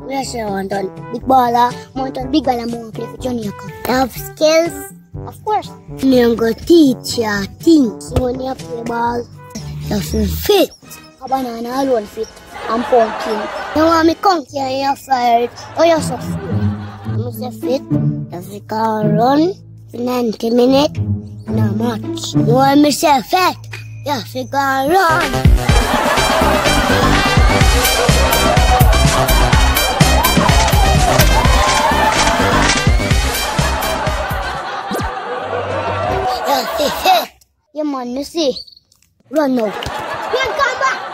We say want on big baller, want on big baller, more play for Jamaica. You have skills, of course. You go teach you things. When you play ball, you feel fit. A banana alone fit and pumpkin. You want me come here, you fire it, or you so fit. You say fit, you can run for 90 minutes, not much. You want me say fit, you can run. Yeah, man, you see, run now. Come back.